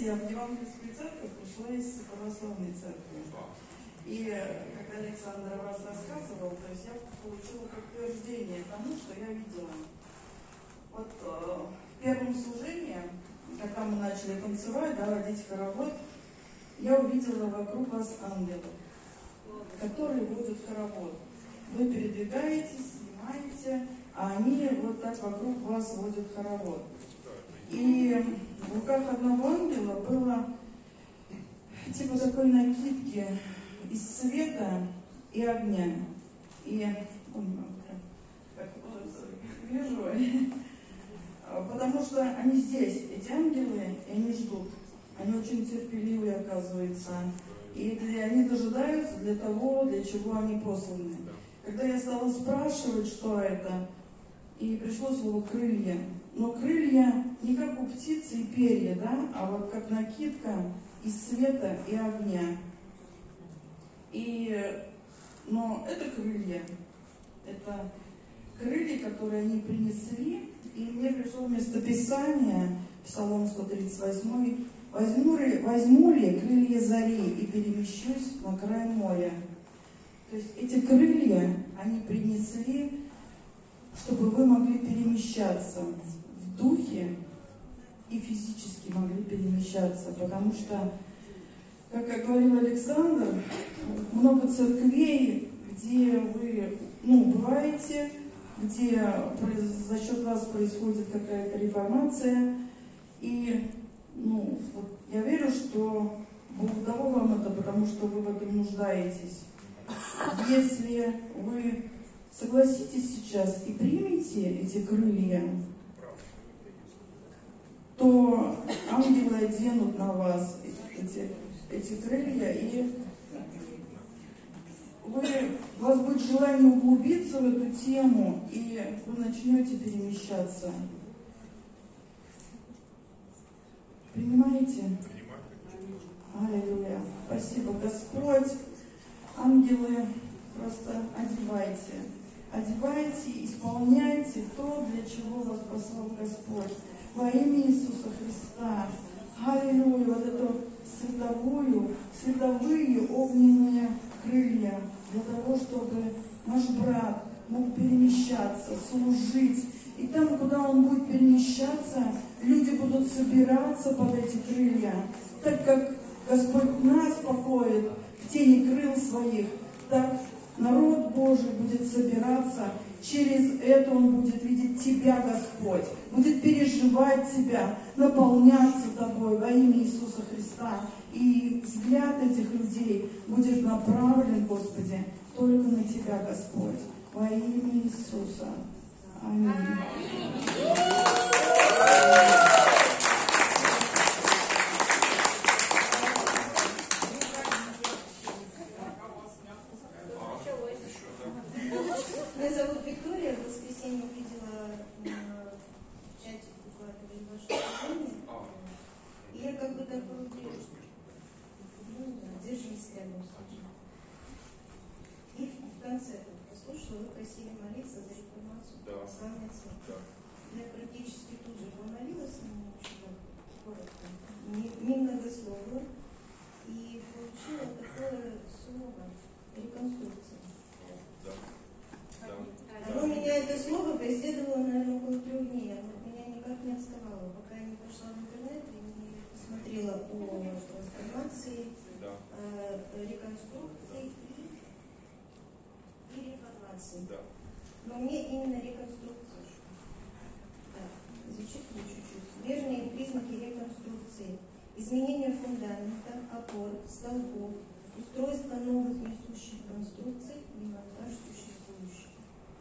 знаете, я в Евангельскую церковь пришла из православной церкви. И когда Александр о вас рассказывал, то есть я получила подтверждение тому, что я видела. Вот в первом служении, когда мы начали танцевать, да, водить хоровод, я увидела вокруг вас ангелов, которые водят хоровод. Вы передвигаетесь, снимаете, а они вот так вокруг вас водят хоровод. И в руках одного ангела было типа такой накидки из света и огня. И вижу, потому что они здесь, эти ангелы, и они ждут. Они очень терпеливые, оказывается. И они дожидаются для того, для чего они посланы. Когда я стала спрашивать, что это, и пришло слово «крылья». Но крылья не как у птицы и перья, да, а вот как накидка из света и огня. Но это крылья. Это крылья, которые они принесли. И мне пришло местописание, Псалом 138, «Возьму ли крылья зари и перемещусь на край моря». То есть эти крылья, они принесли, чтобы вы могли перемещаться в духе и физически могли перемещаться. Потому что, как говорил Александр, много церквей, где вы бываете, где за счет вас происходит какая-то реформация. И я верю, что Бог дал вам это, потому что вы в этом нуждаетесь. Если вы согласитесь сейчас и примете эти крылья, то ангелы оденут на вас эти крылья, и у вас будет желание углубиться в эту тему, и вы начнете перемещаться. Принимаете? Аллилуйя. Спасибо, Господь. Ангелы, просто одевайте, исполняйте то, для чего вас послал Господь. Во имя Иисуса Христа. Аллилуйя. Вот эту световые огненные крылья, для того, чтобы наш брат мог перемещаться, служить. И там, куда он будет перемещаться, люди будут собираться под эти крылья. Так как Господь нас покоит в тени крыл своих, так народ Божий будет собираться. Через это он будет видеть Тебя, Господь, будет переживать Тебя, наполняться Тобой во имя Иисуса Христа. И взгляд этих людей будет направлен, Господи, только на Тебя, Господь, во имя Иисуса. Аминь. Меня зовут Виктория. В воскресенье увидела в чате выкладывали ваше служение. И я как бы так держись рядом с этим. И в конце послушала, вы просили молиться за реформацию православной церкви. Я практически тут же помолилась, коротко, немногословно, и получила такое слово реконструкция. Оно меня, это слово, преследовало, наверное, около 3 дней. Оно от меня никак не отставало, пока я не пошла в интернет и не посмотрела о трансформации, реконструкции и реформации. Но мне именно реконструкция. Зачитываю чуть-чуть. Смежные признаки реконструкции. Изменение фундамента, опор, столбов, устройство новых несущих конструкций и монтаж существующих.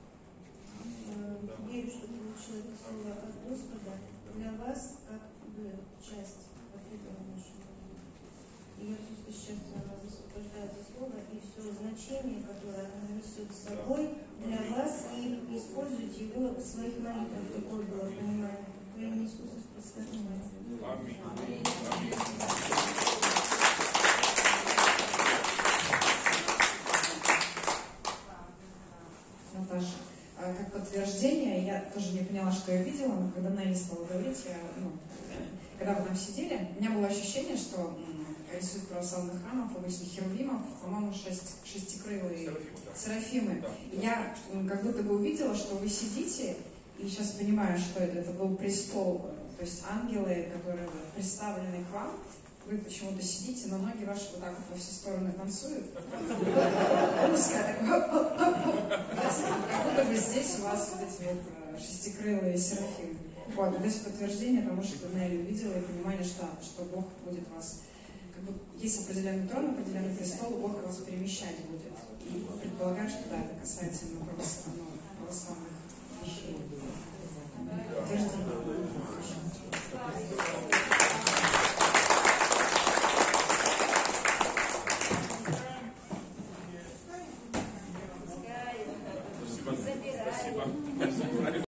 Верю, что получила это слово от Господа для вас, как бы часть ответа нашего. И я просто сейчас высвобождаю это слово и все значение, которое оно несет с собой для вас, и используйте его в своих молитвах. Такое было понимание. Во имя Иисуса Христа. Аминь. Наташа, как подтверждение, я тоже не поняла, что я видела, но когда Наиля стала говорить, когда вы там сидели, у меня было ощущение, что рисуют православных храмов, обычных херувимов, по-моему, шестикрылые серафимы. И я как будто бы увидела, что вы сидите, и сейчас понимаю, что это был престол, то есть ангелы, которые представлены к вам. Вы почему-то сидите, но ноги ваши вот так вот во все стороны танцуют. Русская такая. Как будто бы здесь у вас вот эти вот шестикрылые серафимы. Вот, без подтверждения тому, что Нелли увидела, и понимание, что Бог будет вас... Как бы есть определенный трон, определенный престол, Бог вас перемещать будет. И предполагаю, что да, это касается именно православных